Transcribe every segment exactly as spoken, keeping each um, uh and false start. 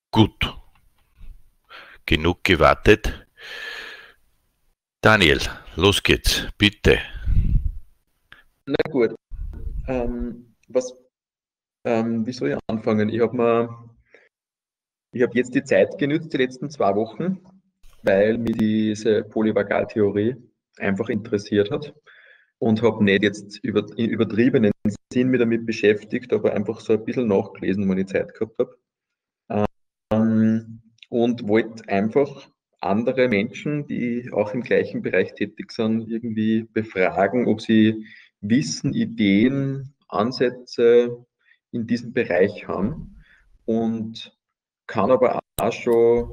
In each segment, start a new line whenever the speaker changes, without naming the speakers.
Gut, genug gewartet. Daniel, los geht's, bitte.
Na gut, ähm, was, ähm, wie soll ich anfangen? Ich habe mir, ich habe jetzt die Zeit genützt, die letzten zwei Wochen, weil mich diese Polyvagaltheorie einfach interessiert hat und habe nicht jetzt über, in übertriebenen Sinn mich damit beschäftigt, aber einfach so ein bisschen nachgelesen, wenn ich Zeit gehabt habe. Ähm, und wollte einfach andere Menschen, die auch im gleichen Bereich tätig sind, irgendwie befragen, ob sie Wissen, Ideen, Ansätze in diesem Bereich haben und kann aber auch schon,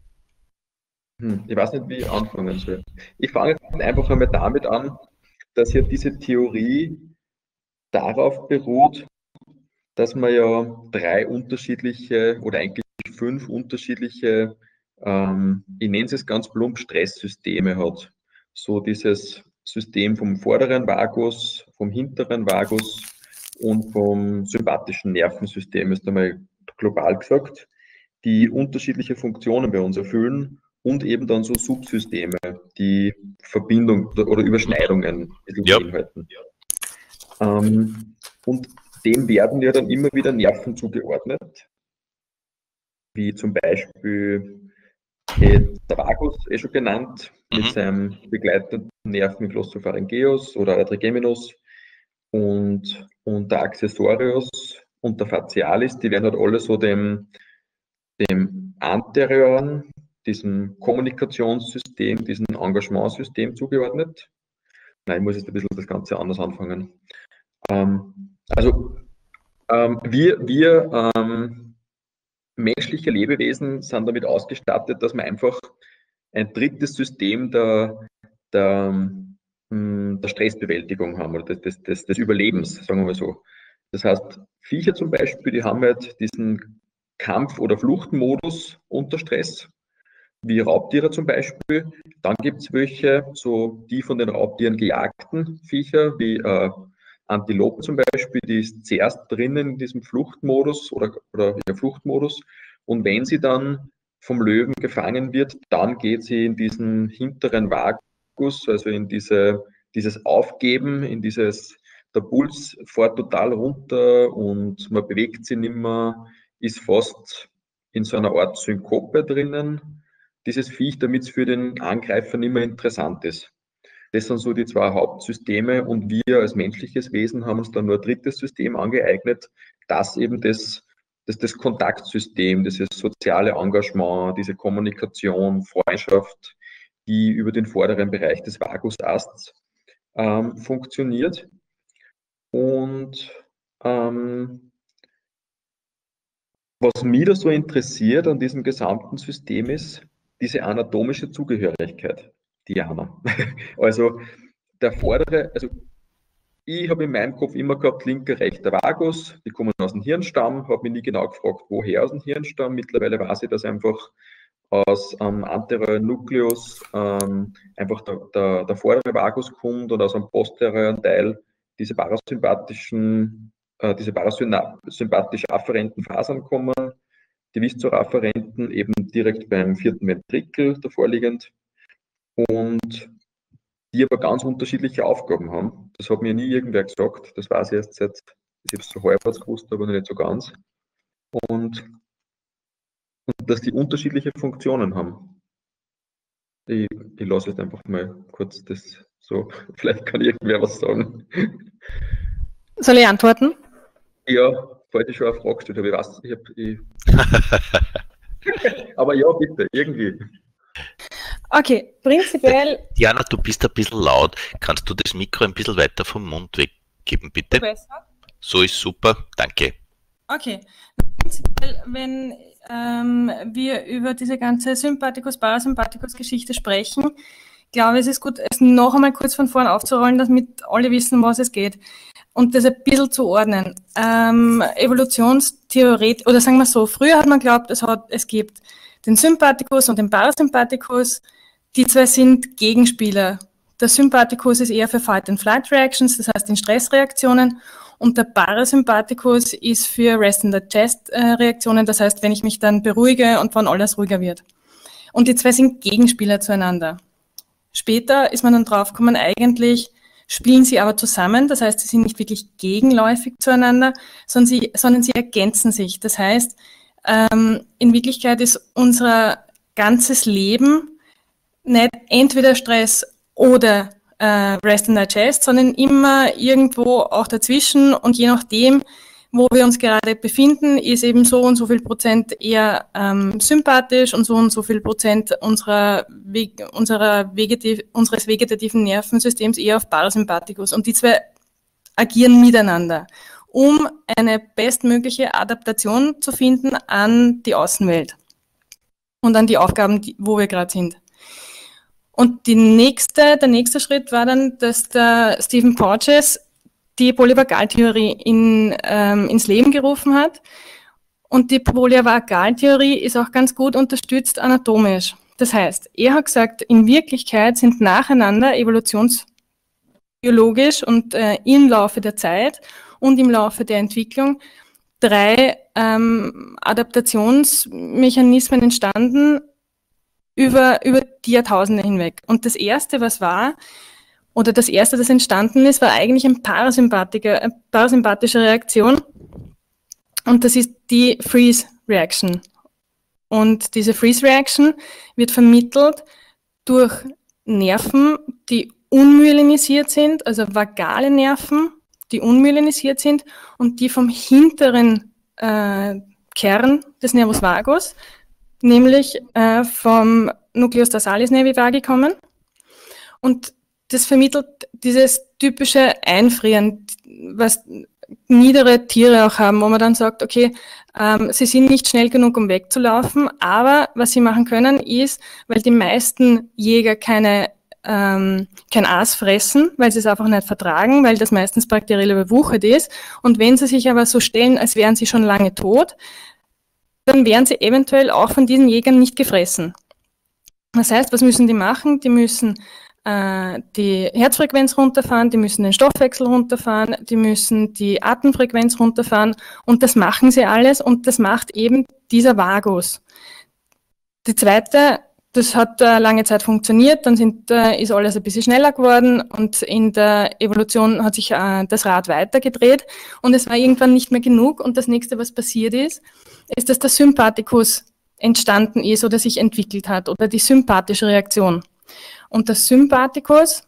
hm, ich weiß nicht, wie ich anfangen soll. Ich fange einfach einmal damit an, dass ja diese Theorie darauf beruht, dass man ja drei unterschiedliche oder eigentlich fünf unterschiedliche, ähm, ich nenne es ganz plump, Stresssysteme hat. So dieses System vom vorderen Vagus, vom hinteren Vagus und vom sympathischen Nervensystem, ist einmal global gesagt, die unterschiedliche Funktionen bei uns erfüllen und eben dann so Subsysteme, die Verbindung oder Überschneidungen
Ja.
beinhalten. Ähm, und dem werden ja dann immer wieder Nerven zugeordnet, wie zum Beispiel der Vagus, eh schon genannt, mit
Mhm.
seinem begleitenden Nerven Glossopharyngeus oder Trigeminus und, und der Accessorius und der Facialis, die werden halt alle so dem, dem anterioren, diesem Kommunikationssystem, diesem Engagementsystem zugeordnet. Nein, ich muss jetzt ein bisschen das Ganze anders anfangen. Ähm, also ähm, wir, wir ähm, menschliche Lebewesen sind damit ausgestattet, dass wir einfach ein drittes System der, der, der Stressbewältigung haben oder des, des, des Überlebens, sagen wir mal so. Das heißt, Viecher zum Beispiel, die haben halt diesen Kampf- oder Fluchtmodus unter Stress, wie Raubtiere zum Beispiel. Dann gibt es welche, so die von den Raubtieren gejagten Viecher, wie äh, Antilopen zum Beispiel, die ist zuerst drinnen in diesem Fluchtmodus oder, oder ja, Fluchtmodus. Und wenn sie dann vom Löwen gefangen wird, dann geht sie in diesen hinteren Vagus, also in diese, dieses Aufgeben, in dieses, der Puls fährt total runter und man bewegt sich nicht mehr, ist fast in so einer Art Synkope drinnen, dieses Viech, damit es für den Angreifer nicht mehr interessant ist. Das sind so die zwei Hauptsysteme und wir als menschliches Wesen haben uns dann nur ein drittes System angeeignet, das eben das, das, das Kontaktsystem, dieses soziale Engagement, diese Kommunikation, Freundschaft, die über den vorderen Bereich des Vagusasts ähm, funktioniert. Und ähm, was mich da so interessiert an diesem gesamten System ist, diese anatomische Zugehörigkeit, Diana. Also der vordere, also ich habe in meinem Kopf immer gehabt, linker, rechter Vagus, die kommen aus dem Hirnstamm, habe mich nie genau gefragt, woher aus dem Hirnstamm. Mittlerweile weiß ich, dass einfach aus ähm, anterioren Nucleus ähm, einfach der, der, der vordere Vagus kommt und aus einem posterioren Teil diese parasympathischen, äh, diese parasympathisch afferenten Fasern kommen, die viszeroafferenten eben direkt beim vierten Ventrikel davor liegend und die aber ganz unterschiedliche Aufgaben haben. Das hat mir nie irgendwer gesagt, das weiß ich erst seit, ich habe es so halbwegs gewusst, aber nicht so ganz. Und, und dass die unterschiedliche Funktionen haben. Ich, ich lasse jetzt einfach mal kurz das so, vielleicht kann irgendwer was sagen.
Soll ich antworten?
Ja, falls ich schon eine Frage gestellt habe, ich weiß, ich habe. Ich aber ja, bitte, irgendwie.
Okay, prinzipiell.
Diana, du bist ein bisschen laut. Kannst du das Mikro ein bisschen weiter vom Mund weggeben, bitte?
Besser?
So ist super, danke.
Okay, prinzipiell, wenn ähm, wir über diese ganze Sympathikus-Parasympathikus-Geschichte sprechen, glaube ich, es ist gut, es noch einmal kurz von vorn aufzurollen, damit alle wissen, was es geht. Und das ein bisschen zu ordnen. Ähm, Evolutionstheorie, oder sagen wir so, früher hat man geglaubt, es, hat, es gibt den Sympathikus und den Parasympathikus. Die zwei sind Gegenspieler. Der Sympathikus ist eher für Fight-and-Flight-Reactions, das heißt in Stressreaktionen. Und der Parasympathikus ist für Rest and Digest äh, Reaktionen, das heißt, wenn ich mich dann beruhige und wann alles ruhiger wird. Und die zwei sind Gegenspieler zueinander. Später ist man dann draufgekommen, eigentlich spielen sie aber zusammen, das heißt, sie sind nicht wirklich gegenläufig zueinander, sondern sie, sondern sie ergänzen sich. Das heißt, ähm, in Wirklichkeit ist unser ganzes Leben nicht entweder Stress oder äh, Rest and Digest, sondern immer irgendwo auch dazwischen, und je nachdem, wo wir uns gerade befinden, ist eben so und so viel Prozent eher ähm, sympathisch und so und so viel Prozent unserer, unserer Vegetativ, unseres vegetativen Nervensystems eher auf Parasympathikus. Und die zwei agieren miteinander, um eine bestmögliche Adaptation zu finden an die Außenwelt und an die Aufgaben, die, wo wir gerade sind. Und die nächste, der nächste Schritt war dann, dass der Stephen Porges die Polyvagaltheorie in, ähm, ins Leben gerufen hat. Und die Polyvagaltheorie ist auch ganz gut unterstützt anatomisch. Das heißt, er hat gesagt, in Wirklichkeit sind nacheinander evolutionsbiologisch und äh, im Laufe der Zeit und im Laufe der Entwicklung drei ähm, Adaptationsmechanismen entstanden über, über die Jahrtausende hinweg. Und das erste, was war, oder das erste, das entstanden ist, war eigentlich ein Parasympathiker, eine parasympathische Reaktion. Und das ist die Freeze Reaction. Und diese Freeze Reaction wird vermittelt durch Nerven, die unmyelinisiert sind, also vagale Nerven, die unmyelinisiert sind und die vom hinteren äh, Kern des Nervus vagus, nämlich äh, vom Nucleus dorsalis nervi vagi kommen. Und das vermittelt dieses typische Einfrieren, was niedere Tiere auch haben, wo man dann sagt, okay, ähm, sie sind nicht schnell genug, um wegzulaufen, aber was sie machen können ist, weil die meisten Jäger keine, ähm, kein Aas fressen, weil sie es einfach nicht vertragen, weil das meistens bakteriell überwuchert ist, und wenn sie sich aber so stellen, als wären sie schon lange tot, dann werden sie eventuell auch von diesen Jägern nicht gefressen. Das heißt, was müssen die machen? Die müssen die Herzfrequenz runterfahren, die müssen den Stoffwechsel runterfahren, die müssen die Atemfrequenz runterfahren, und das machen sie alles, und das macht eben dieser Vagus. Die zweite, das hat äh, lange Zeit funktioniert, dann sind, äh, ist alles ein bisschen schneller geworden, und in der Evolution hat sich äh, das Rad weitergedreht und es war irgendwann nicht mehr genug, und das nächste, was passiert ist, ist, dass der Sympathikus entstanden ist oder sich entwickelt hat, oder die sympathische Reaktion. Und der Sympathikus,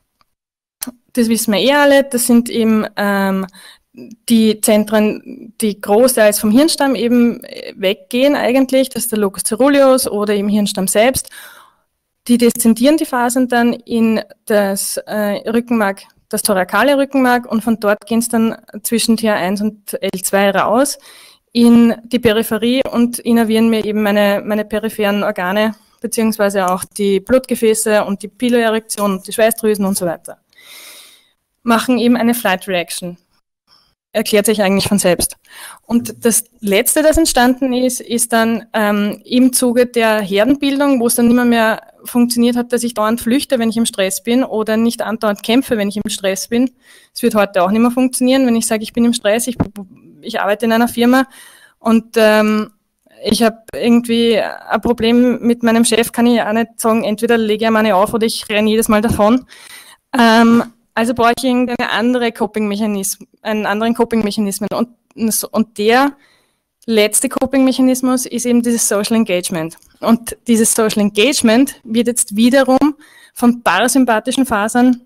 das wissen wir eh alle, das sind eben ähm, die Zentren, die großteils vom Hirnstamm eben weggehen eigentlich, das ist der Locus coeruleus oder im Hirnstamm selbst. Die deszendieren die Fasern dann in das äh, Rückenmark, das thorakale Rückenmark, und von dort gehen es dann zwischen T H eins und L zwei raus in die Peripherie und innervieren mir eben meine, meine peripheren Organe, beziehungsweise auch die Blutgefäße und die Piloerektion und die Schweißdrüsen und so weiter. Machen eben eine Flight Reaction. Erklärt sich eigentlich von selbst. Und das Letzte, das entstanden ist, ist dann ähm, im Zuge der Herdenbildung, wo es dann nicht mehr, mehr funktioniert hat, dass ich dauernd flüchte, wenn ich im Stress bin, oder nicht andauernd kämpfe, wenn ich im Stress bin. Es wird heute auch nicht mehr funktionieren, wenn ich sage, ich bin im Stress, ich, ich arbeite in einer Firma und ähm, ich habe irgendwie ein Problem mit meinem Chef, kann ich auch nicht sagen, entweder lege ich meine auf oder ich renne jedes Mal davon. Ähm, also brauche ich irgendeine andere Coping-Mechanismus, einen anderen Coping-Mechanismus. Und, und der letzte Coping-Mechanismus ist eben dieses Social Engagement. Und dieses Social Engagement wird jetzt wiederum von parasympathischen Fasern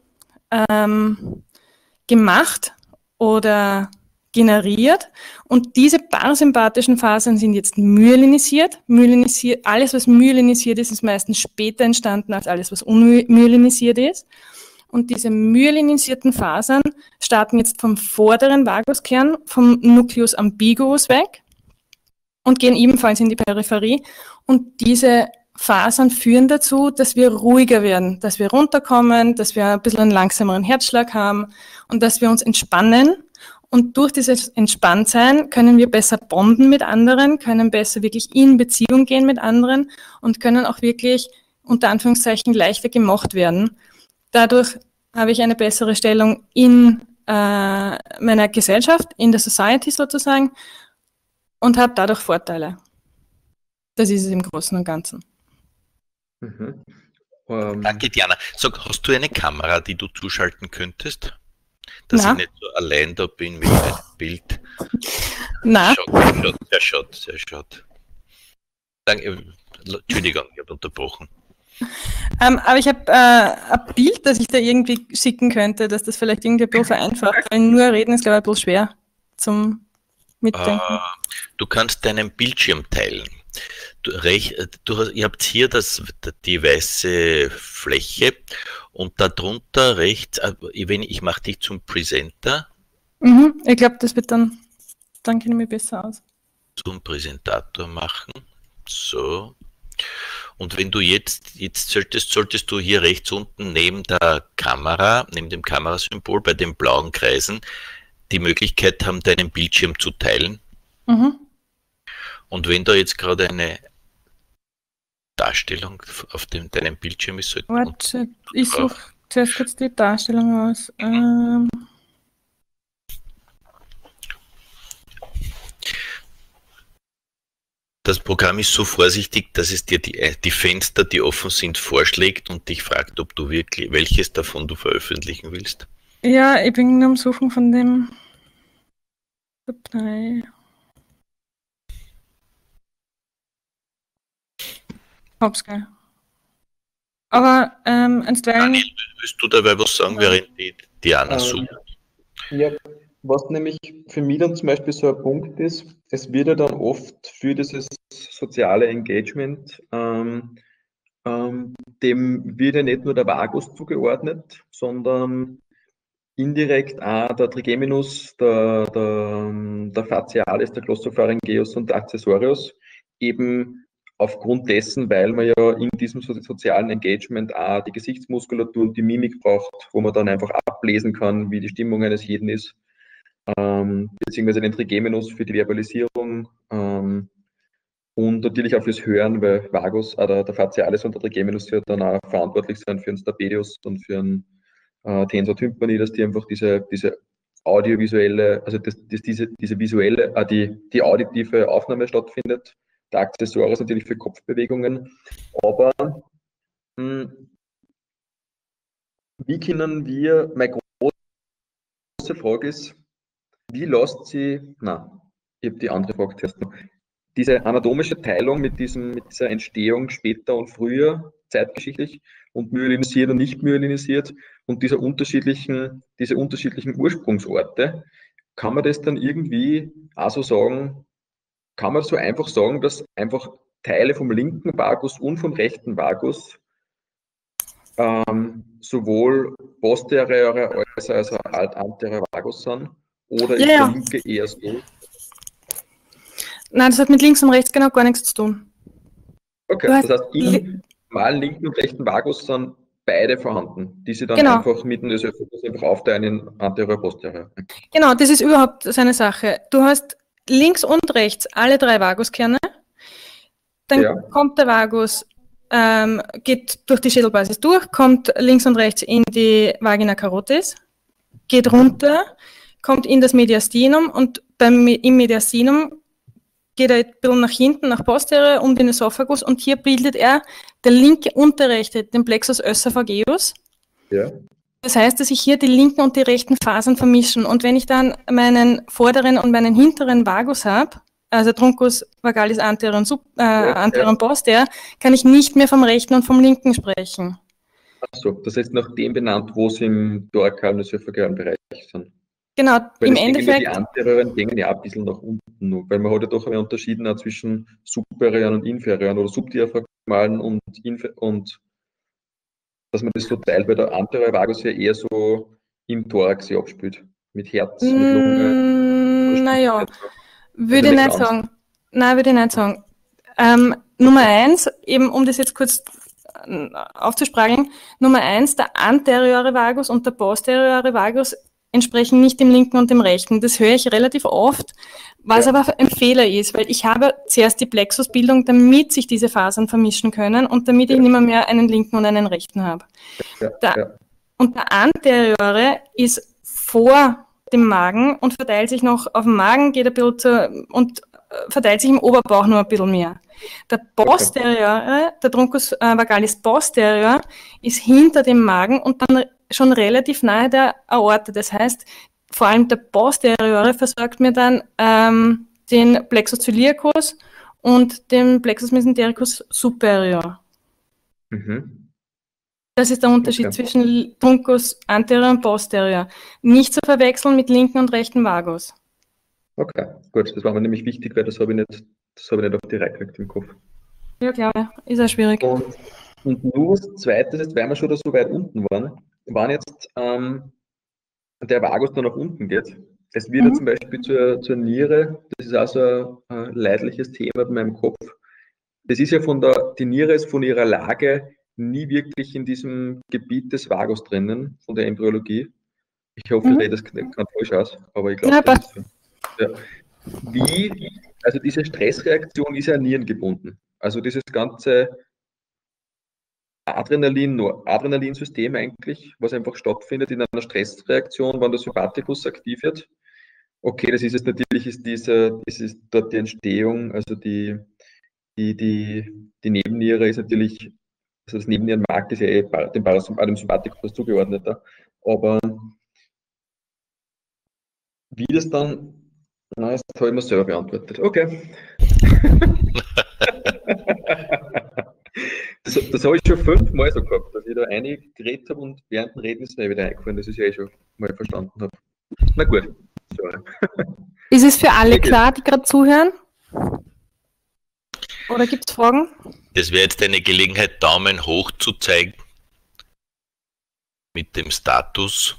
ähm, gemacht oder generiert, und diese parasympathischen Fasern sind jetzt myelinisiert. Myelinisiert, alles, was myelinisiert ist, ist meistens später entstanden als alles, was unmyelinisiert ist. Und diese myelinisierten Fasern starten jetzt vom vorderen Vaguskern, vom Nucleus ambiguus weg und gehen ebenfalls in die Peripherie. Und diese Fasern führen dazu, dass wir ruhiger werden, dass wir runterkommen, dass wir ein bisschen einen langsameren Herzschlag haben und dass wir uns entspannen. Und durch dieses Entspanntsein können wir besser bonden mit anderen, können besser wirklich in Beziehung gehen mit anderen und können auch wirklich unter Anführungszeichen leichter gemocht werden. Dadurch habe ich eine bessere Stellung in äh, meiner Gesellschaft, in der Society sozusagen, und habe dadurch Vorteile. Das ist es im Großen und Ganzen.
Mhm. Ähm,
Danke, Diana. Sag, hast du eine Kamera, die du zuschalten könntest? Dass
Na.
ich nicht so allein da bin mit meinem Bild.
Na,
Schaut, sehr schaut, sehr schaut. Danke, Entschuldigung, ich habe unterbrochen.
ähm, aber ich habe äh, ein Bild, das ich da irgendwie schicken könnte, dass das vielleicht irgendwie ein bisschen vereinfacht, weil nur reden ist, glaube ich, ein bisschen schwer zum Mitdenken.
Äh, du kannst deinen Bildschirm teilen. Du, rech, du hast, ihr habt hier das, die weiße Fläche und darunter rechts, wenn ich mache dich zum Presenter.
Mhm, ich glaube, das wird dann, dann kenne ich mich besser aus.
Zum Präsentator machen. So. Und wenn du jetzt, jetzt solltest, solltest du hier rechts unten neben der Kamera, neben dem Kamerasymbol bei den blauen Kreisen, die Möglichkeit haben, deinen Bildschirm zu teilen.
Mhm.
Und wenn da jetzt gerade eine Darstellung auf dem, deinem Bildschirm ist, sollte
Warte, ich suche zuerst kurz die Darstellung aus. Ähm,
das Programm ist so vorsichtig, dass es dir die, die Fenster, die offen sind, vorschlägt und dich fragt, ob du wirklich, welches davon du veröffentlichen willst.
ja, ich bin am Suchen von dem Datei. Hab's gleich. Aber ähm, einstweilen.
Daniel, willst du dabei was sagen, während die Diana
Ähm,
sucht?
Ja, was nämlich für mich dann zum Beispiel so ein Punkt ist, es wird ja dann oft für dieses soziale Engagement, ähm, ähm, dem wird ja nicht nur der Vagus zugeordnet, sondern indirekt auch der Trigeminus, der, der, der Facialis, der Glossopharyngeus und der Accessorius, eben aufgrund dessen, weil man ja in diesem so- sozialen Engagement auch die Gesichtsmuskulatur und die Mimik braucht, wo man dann einfach ablesen kann, wie die Stimmung eines jeden ist, ähm, beziehungsweise den Trigeminus für die Verbalisierung ähm, und natürlich auch fürs Hören, weil Vagus, äh, der, der Facialis und der Trigeminus ja dann auch verantwortlich sein für den Stapedius und für den äh, Tensor tympani, dass die einfach diese, diese audiovisuelle, also dass, dass diese, diese visuelle, äh, die, die auditive Aufnahme stattfindet. Der Accessorius natürlich für Kopfbewegungen. Aber mh, wie können wir, meine große Frage ist, wie lässt sie, na, ich habe die andere Frage zuerst noch, diese anatomische Teilung mit, diesem, mit dieser Entstehung später und früher, zeitgeschichtlich, und myelinisiert und nicht myelinisiert und diese unterschiedlichen, diese unterschiedlichen Ursprungsorte, kann man das dann irgendwie auch so sagen, kann man so einfach sagen, dass einfach Teile vom linken Vagus und vom rechten Vagus ähm, sowohl posteriore als auch anteriore Vagus sind? Oder ist
Ja,
der
ja.
linke eher so?
Nein, das hat mit links und rechts genau gar nichts zu tun.
Okay,
Du hast
das heißt,
li-
im normalen linken und rechten Vagus sind beide vorhanden, die sie dann
Genau.
einfach mit dem Ösophagus einfach aufteilen in anterior, posterior.
Genau, das ist überhaupt so eine Sache. Du hast links und rechts alle drei Vaguskerne. Dann
Ja.
kommt der Vagus, ähm, geht durch die Schädelbasis durch, kommt links und rechts in die Vagina carotis, geht runter, kommt in das Mediastinum und beim, im Mediastinum geht er ein bisschen nach hinten, nach posterior, um den Esophagus und hier bildet er der linke und der rechte, den Plexus oesophageus.
Ja.
Das heißt, dass sich hier die linken und die rechten Fasern vermischen. Und wenn ich dann meinen vorderen und meinen hinteren Vagus habe, also Truncus vagalis anterior und, sub, äh,
Ja,
anterior
ja.
und posterior, kann ich nicht mehr vom rechten und vom linken sprechen.
Achso, das heißt nach dem benannt, wo sie im thorakalen ösophagealen Bereich sind.
Genau,
Weil
im
es gingen ja
Endeffekt,
die anterioren gingen ja ein bisschen nach unten noch, weil man hat ja doch eine Unterschieden auch zwischen superioren und inferioren oder subdiaphragmalen und, infer und dass man das so teilt, weil der anterior Vagus ja eher so im Thorax sich abspielt. Mit Herz, mit Lunge.
mm, naja, würde
Also
ich
nicht
nicht
ganz.
sagen. Nein, würde ich nicht sagen. Ähm, Nummer eins, eben um das jetzt kurz äh, aufzusprageln, Nummer eins, der anteriore Vagus und der posteriore Vagus entsprechen nicht dem linken und dem rechten. Das höre ich relativ oft, was
Ja.
aber ein Fehler ist, weil ich habe zuerst die Plexusbildung, damit sich diese Fasern vermischen können und damit ich
Ja.
nicht mehr, mehr einen linken und einen rechten habe.
Ja,
Der,
ja.
Und der anteriore ist vor dem Magen und verteilt sich noch auf dem Magen, geht ein bisschen zu, und verteilt sich im Oberbauch nur ein bisschen mehr. Der posteriore, der Truncus äh, vagalis posterior, ist hinter dem Magen und dann schon relativ nahe der Aorta. Das heißt, vor allem der posteriore versorgt mir dann ähm, den Plexus ciliacus und den Plexus mesentericus superior.
Mhm.
Das ist der Unterschied
Okay.
zwischen Truncus anterior und posterior. Nicht zu verwechseln mit linken und rechten Vagus.
Okay, gut, das war mir nämlich wichtig, weil das habe ich nicht, das habe ich nicht auf die Reihe gekriegt im Kopf.
Ja, klar, ist auch schwierig.
Und, und nur das Zweite ist, weil wir schon da so weit unten waren, wenn jetzt ähm, der Vagus da nach unten geht, es wird ja
Mhm.
zum Beispiel zur, zur Niere, das ist auch so ein äh, leidliches Thema bei meinem Kopf. Das ist ja von der, die Niere ist von ihrer Lage nie wirklich in diesem Gebiet des Vagus drinnen, von der Embryologie. Ich hoffe,
Mhm.
ich rede das gerade falsch aus, aber ich glaube,
Ja,
das ist so. Ja. Wie, also diese Stressreaktion ist ja nierengebunden. Also dieses ganze Adrenalin, Adrenalinsystem eigentlich, was einfach stattfindet in einer Stressreaktion, wenn der Sympathikus aktiv wird. Okay, das ist es natürlich, ist diese, das ist dort die Entstehung, also die, die, die, die Nebenniere ist natürlich, also das Nebennierenmark ist ja eh dem, Parasymp dem Sympathikus zugeordneter. Aber wie das dann, na, das habe ich mir selber beantwortet. Okay. Das, das habe ich schon fünfmal so gehabt, dass ich da einige geredet habe und während dem Reden ist mir wieder eingefallen, dass ich es ja eh schon mal verstanden habe. Na gut. So.
Ist es für alle
Okay.
klar, die gerade zuhören? Oder gibt es Fragen?
Das wäre jetzt eine Gelegenheit, Daumen hoch zu zeigen mit dem Status.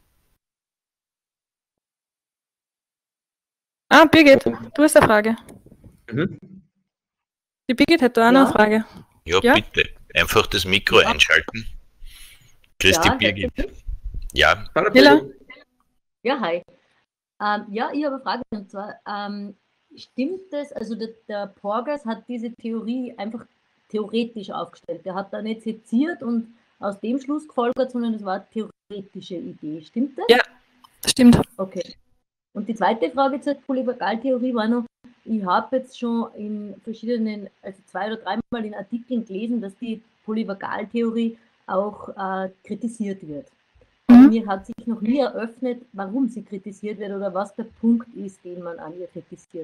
Ah, Birgit, du hast eine Frage.
Mhm.
Die Birgit hat da auch noch eine Frage.
Ja,
Ja?
bitte. Einfach das Mikro
Ja.
einschalten. Christi
Ja,
Birgit.
das ist-
Ja,
Hallo,
Hilla?
Birgit.
Ja, hi. Ähm, ja, ich habe eine Frage und zwar, ähm, stimmt das, also der, der Porges hat diese Theorie einfach theoretisch aufgestellt. Der hat da nicht seziert und aus dem Schluss gefolgert, sondern es war eine theoretische Idee. Stimmt das?
Ja. Stimmt.
Okay. Und die zweite Frage zur Polyvagaltheorie war noch, ich habe jetzt schon in verschiedenen, also zwei oder dreimal in Artikeln gelesen, dass die Polyvagaltheorie auch äh, kritisiert wird. Aber
Mhm.
mir hat sich noch nie eröffnet, warum sie kritisiert wird oder was der Punkt ist, den man an ihr kritisiert.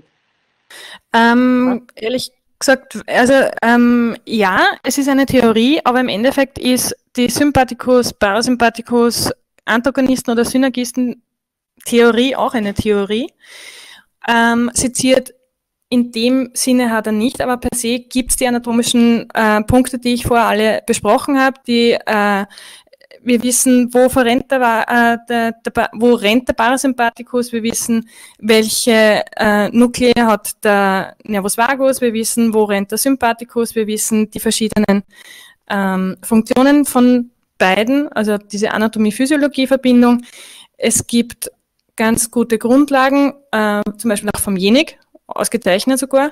Ähm, ehrlich gesagt, also ähm, ja, es ist eine Theorie, aber im Endeffekt ist die Sympathikus, Parasympathikus, Antagonisten oder Synergisten Theorie auch eine Theorie. Ähm, seziert in dem Sinne hat er nicht, aber per se gibt es die anatomischen äh, Punkte, die ich vorher alle besprochen habe, die äh, wir wissen, wo verrennt der, äh, der, der, wo rennt der Parasympathikus, wir wissen, welche äh, Nuklei hat der Nervus vagus, wir wissen, wo rennt der Sympathikus, wir wissen die verschiedenen ähm, Funktionen von beiden, also diese Anatomie-Physiologie-Verbindung. Es gibt ganz gute Grundlagen, äh, zum Beispiel auch vom Jenig, ausgezeichnet sogar.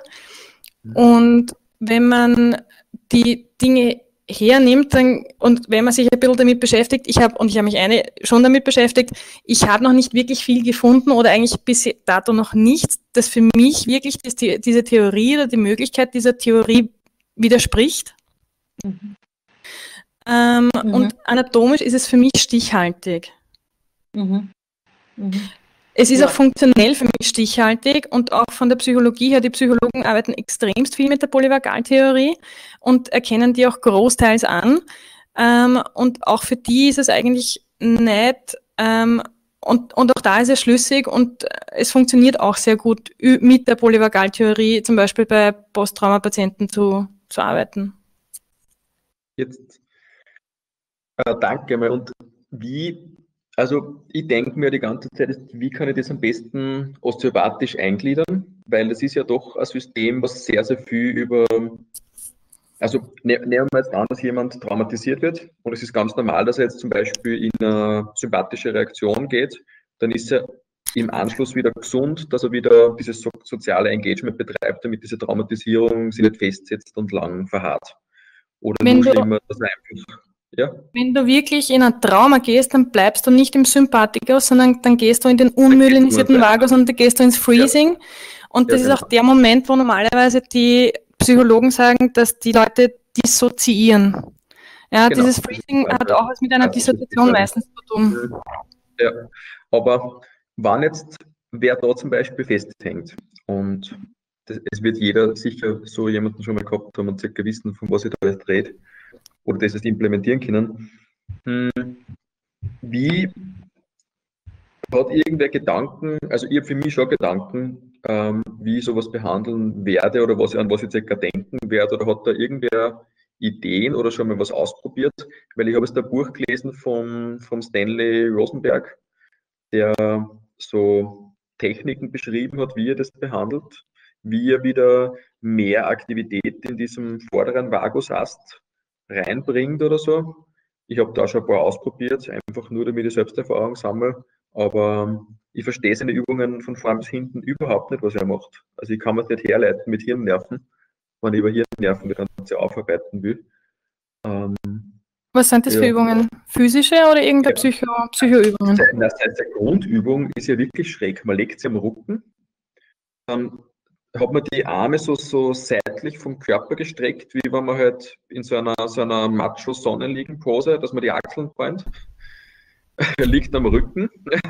Und wenn man die Dinge hernimmt dann, und wenn man sich ein bisschen damit beschäftigt, ich habe und ich habe mich eine schon damit beschäftigt, ich habe noch nicht wirklich viel gefunden oder eigentlich bis dato noch nichts, das für mich wirklich das, diese Theorie oder die Möglichkeit dieser Theorie widerspricht.
Mhm.
Ähm,
Mhm.
Und anatomisch ist es für mich stichhaltig.
Mhm. Mhm.
Es ist
Ja.
auch funktionell für mich stichhaltig und auch von der Psychologie her, die Psychologen arbeiten extremst viel mit der Polyvagaltheorie und erkennen die auch großteils an. Ähm, und auch für die ist es eigentlich nicht, ähm, und, und auch da ist es schlüssig und es funktioniert auch sehr gut ü- mit der Polyvagaltheorie, zum Beispiel bei Posttraumapatienten zu, zu arbeiten.
Jetzt, äh, danke mal. Und wie, also ich denke mir die ganze Zeit, ist, wie kann ich das am besten osteopathisch eingliedern? Weil das ist ja doch ein System, was sehr, sehr viel über, also ne, nehmen wir jetzt an, dass jemand traumatisiert wird und es ist ganz normal, dass er jetzt zum Beispiel in eine sympathische Reaktion geht, dann ist er im Anschluss wieder gesund, dass er wieder dieses so, soziale Engagement betreibt, damit diese Traumatisierung sich nicht festsetzt und lang verharrt. Oder
Wenn
nur
du-
schlimmer, dass er einfach, Ja.
Wenn du wirklich in ein Trauma gehst, dann bleibst du nicht im Sympathikus, sondern dann gehst du in den unmyelinisierten Vagus und dann gehst du ins Freezing. Ja. Und das ja, ist auch der Moment, wo normalerweise die Psychologen sagen, dass die Leute dissoziieren. Ja, genau. Dieses Freezing hat auch was mit einer Dissoziation meistens zu tun.
Ja, aber wann jetzt wer da zum Beispiel festhängt und das, es wird jeder sicher so jemanden schon mal gehabt haben und circa wissen, von was ich da jetzt rede oder das jetzt implementieren können. Hm, wie hat irgendwer Gedanken, also ich habe für mich schon Gedanken, ähm, wie ich sowas behandeln werde oder was, an was ich circa denken werde, oder hat da irgendwer Ideen oder schon mal was ausprobiert? Weil ich habe jetzt ein Buch gelesen vom, vom Stanley Rosenberg, der so Techniken beschrieben hat, wie er das behandelt, wie er wieder mehr Aktivität in diesem vorderen Vagusast reinbringt oder so. Ich habe da schon ein paar ausprobiert, einfach nur damit ich Selbsterfahrung sammle, aber ich verstehe seine Übungen von vorn bis hinten überhaupt nicht, was er macht. Also ich kann mir das nicht herleiten mit Hirnnerven, wenn ich über Hirnnerven das Ganze aufarbeiten will. Ähm,
Was sind das ja. für Übungen? Physische oder irgendeine ja. Psycho, Psychoübungen?
Das heißt, die Grundübung ist ja wirklich schräg. Man legt sie am Rücken, dann hat man die Arme so, so seitlich vom Körper gestreckt, wie wenn man halt in so einer, so einer Macho-Sonnenliegen-Pose, dass man die Achseln bäumt. Er liegt am Rücken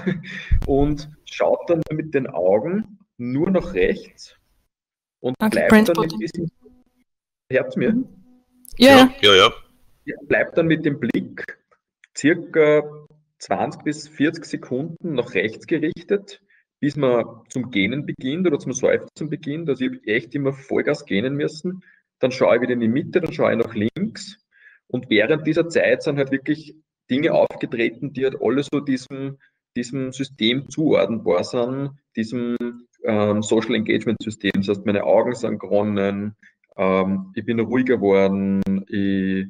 und schaut dann mit den Augen nur nach rechts und okay, bleibt dann mit diesem... Hört mir?
Ja,
ja, ja. ja.
Bleibt dann mit dem Blick circa zwanzig bis vierzig Sekunden nach rechts gerichtet, bis man zum Gähnen beginnt oder zum Seufzen beginnt. Also ich habe echt immer Vollgas gähnen müssen. Dann schaue ich wieder in die Mitte, dann schaue ich nach links. Und während dieser Zeit sind halt wirklich Dinge aufgetreten, die halt alle so diesem, diesem System zuordnenbar sind, diesem ähm, Social Engagement System. Das heißt, meine Augen sind geronnen, ähm, ich bin ruhiger geworden, ich,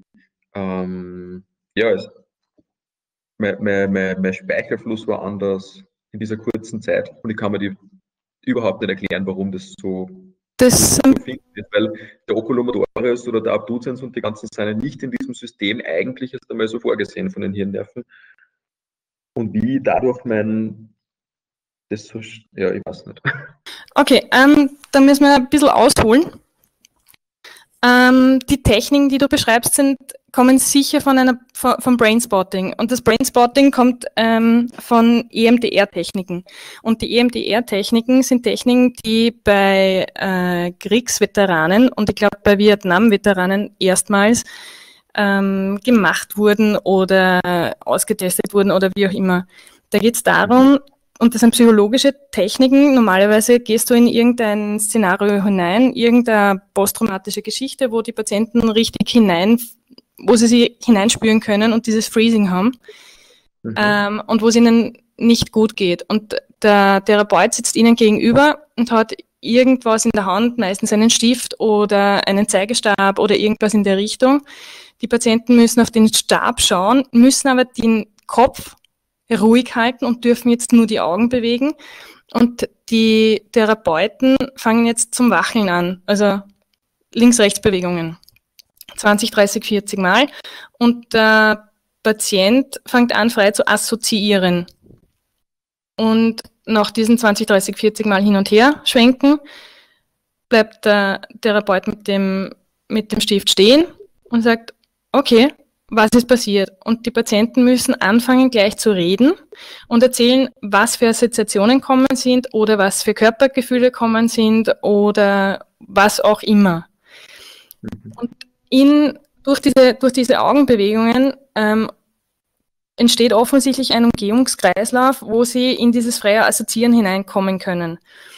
ähm, ja, es, mein, mein, mein, mein Speichelfluss war anders in dieser kurzen Zeit und ich kann mir die überhaupt nicht erklären, warum das so,
das,
so ist, weil der Oculomotorius oder der Abducens und die ganzen seien nicht in diesem System eigentlich erst einmal so vorgesehen von den Hirnnerven. Und wie dadurch mein, das so, ja, ich weiß nicht.
Okay, ähm, da müssen wir ein bisschen ausholen. Ähm, die Techniken, die du beschreibst, sind, kommen sicher von einer, von, vom Brainspotting. Und das Brainspotting kommt ähm, von E M D R-Techniken. Und die E M D R-Techniken sind Techniken, die bei äh, Kriegsveteranen und ich glaube bei Vietnam-Veteranen erstmals ähm, gemacht wurden oder ausgetestet wurden oder wie auch immer. Da geht es darum, und das sind psychologische Techniken. Normalerweise gehst du in irgendein Szenario hinein, irgendeine posttraumatische Geschichte, wo die Patienten richtig hinein, wo sie sich hineinspüren können und dieses Freezing haben, mhm. ähm, und wo es ihnen nicht gut geht. Und der Therapeut sitzt ihnen gegenüber und hat irgendwas in der Hand, meistens einen Stift oder einen Zeigestab oder irgendwas in der Richtung. Die Patienten müssen auf den Stab schauen, müssen aber den Kopf ruhig halten und dürfen jetzt nur die Augen bewegen. Und die Therapeuten fangen jetzt zum Wacheln an, also Links-Rechts-Bewegungen. zwanzig, dreißig, vierzig Mal. Und der Patient fängt an, frei zu assoziieren. Und nach diesen zwanzig, dreißig, vierzig Mal hin und her schwenken, bleibt der Therapeut mit dem, mit dem Stift stehen und sagt, okay, was ist passiert? Und die Patienten müssen anfangen, gleich zu reden und erzählen, was für Assoziationen kommen sind oder was für Körpergefühle kommen sind oder was auch immer. Und in, durch, diese, durch diese Augenbewegungen ähm, entsteht offensichtlich ein Umgehungskreislauf, wo sie in dieses freie Assoziieren hineinkommen können.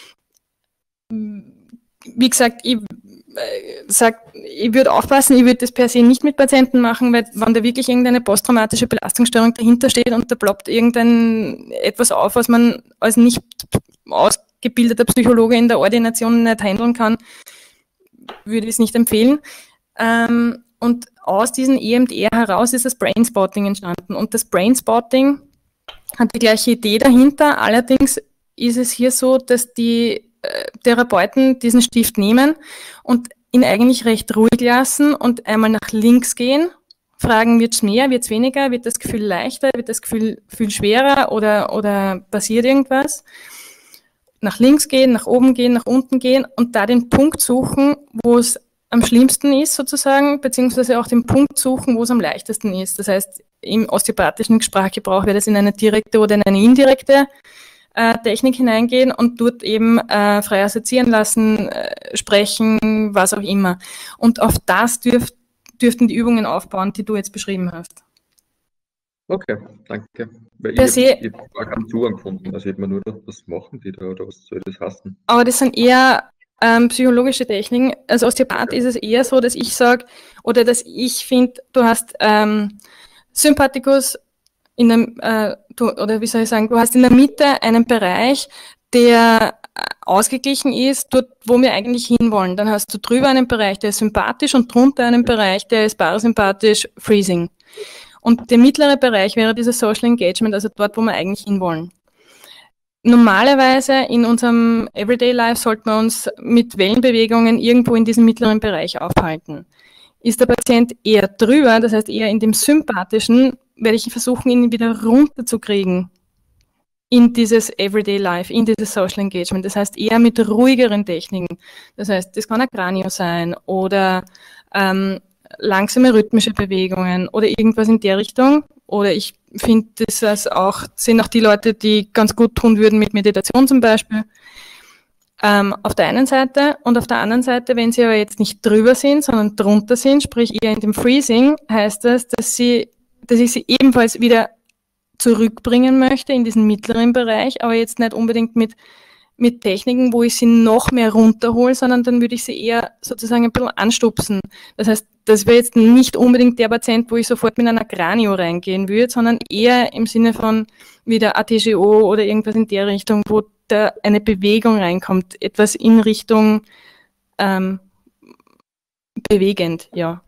Wie gesagt, ich sagt, ich würde aufpassen, ich würde das per se nicht mit Patienten machen, weil wenn da wirklich irgendeine posttraumatische Belastungsstörung dahinter steht und da ploppt irgendein etwas auf, was man als nicht ausgebildeter Psychologe in der Ordination nicht handeln kann, würde ich es nicht empfehlen. Ähm, und aus diesem E M D R heraus ist das Brainspotting entstanden. Und das Brainspotting hat die gleiche Idee dahinter, allerdings ist es hier so, dass die Therapeuten diesen Stift nehmen und ihn eigentlich recht ruhig lassen und einmal nach links gehen, fragen, wird es mehr, wird es weniger, wird das Gefühl leichter, wird das Gefühl viel schwerer oder, oder passiert irgendwas. Nach links gehen, nach oben gehen, nach unten gehen und da den Punkt suchen, wo es am schlimmsten ist sozusagen, beziehungsweise auch den Punkt suchen, wo es am leichtesten ist. Das heißt, im osteopathischen Sprachgebrauch wäre das in eine direkte oder in eine indirekte äh, Technik hineingehen und dort eben äh, frei assoziieren lassen, äh, sprechen, was auch immer. Und auf das dürf, dürften die Übungen aufbauen, die du jetzt beschrieben hast.
Okay, danke. Weil
Per
ich
se-
habe hab gar keinen Zugang gefunden. Also ich habe mir nur gedacht, was machen die da oder was soll das heißen?
Aber das sind eher ähm, psychologische Techniken. Als Osteopath ist es eher so, dass ich sage, oder dass ich finde, du hast ähm, Sympathikus in dem, äh, du, oder wie soll ich sagen, du hast in der Mitte einen Bereich, der äh, ausgeglichen ist, dort, wo wir eigentlich hinwollen. Dann hast du drüber einen Bereich, der ist sympathisch und drunter einen Bereich, der ist parasympathisch, freezing. Und der mittlere Bereich wäre dieses Social Engagement, also dort, wo wir eigentlich hinwollen. Normalerweise in unserem Everyday Life sollten wir uns mit Wellenbewegungen irgendwo in diesem mittleren Bereich aufhalten. Ist der Patient eher drüber, das heißt eher in dem sympathischen, werde ich versuchen, ihn wieder runterzukriegen in dieses Everyday Life, in dieses Social Engagement. Das heißt eher mit ruhigeren Techniken. Das heißt, das kann ein Kranio sein oder ähm, langsame rhythmische Bewegungen oder irgendwas in der Richtung. Oder ich finde, das als auch, sind auch die Leute, die ganz gut tun würden mit Meditation zum Beispiel. Ähm, auf der einen Seite und auf der anderen Seite, wenn sie aber jetzt nicht drüber sind, sondern drunter sind, sprich eher in dem Freezing, heißt das, dass sie, dass ich sie ebenfalls wieder zurückbringen möchte in diesen mittleren Bereich, aber jetzt nicht unbedingt mit, mit Techniken, wo ich sie noch mehr runterhole, sondern dann würde ich sie eher sozusagen ein bisschen anstupsen. Das heißt, das wäre jetzt nicht unbedingt der Patient, wo ich sofort mit einer Kranio reingehen würde, sondern eher im Sinne von wieder A T G O oder irgendwas in der Richtung, wo da eine Bewegung reinkommt, etwas in Richtung ähm, bewegend, ja.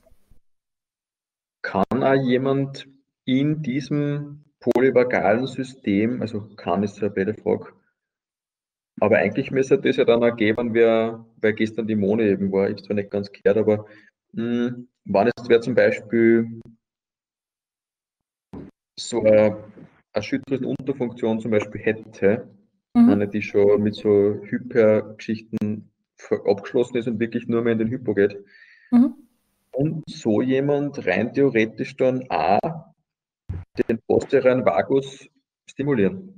Kann auch jemand in diesem polyvagalen System, also kann ist eine blöde Frage, aber eigentlich müsste das ja dann auch geben, wer, weil gestern die Moni eben war, ich zwar nicht ganz gehört, aber mh, wann es wer zum Beispiel so eine, eine Schilddrüsenunterfunktion zum Beispiel hätte,
Mhm.
eine, die schon mit so Hyper-Geschichten abgeschlossen ist und wirklich nur mehr in den Hypo geht.
Mhm.
Und so jemand rein theoretisch dann auch den posteriorem Vagus stimulieren.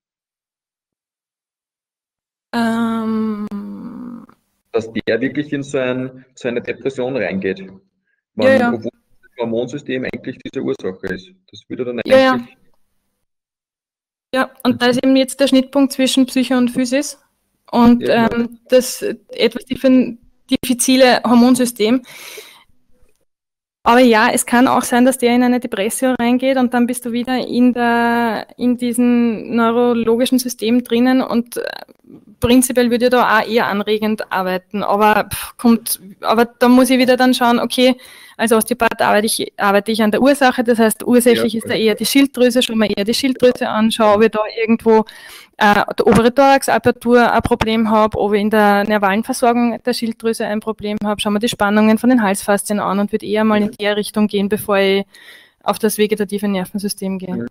Ähm,
Dass der wirklich in so, ein, so eine Depression reingeht.
Ja,
Man,
ja.
obwohl das Hormonsystem eigentlich diese Ursache ist. Das würde dann
Ja, ja.
eigentlich.
Ja, und da ist eben jetzt der Schnittpunkt zwischen Psyche und Physis und
Ja, genau.
ähm, das etwas diffi- diffizile Hormonsystem. Aber ja, es kann auch sein, dass der in eine Depression reingeht und dann bist du wieder in der, in diesem neurologischen System drinnen und äh, prinzipiell würde ich da auch eher anregend arbeiten. Aber pff, kommt, aber da muss ich wieder dann schauen, okay, als Osteopath arbeite ich, arbeite ich an der Ursache, das heißt, ursächlich
Ja,
ist da eher die Schilddrüse, schau mir eher die Schilddrüse an, schau, ob ich da irgendwo äh, der obere Thoraxapertur ein Problem habe, ob ich in der nervalen Versorgung der Schilddrüse ein Problem habe, schauen wir die Spannungen von den Halsfaszien an und würde eher mal in die Richtung gehen, bevor ich auf das vegetative Nervensystem gehe.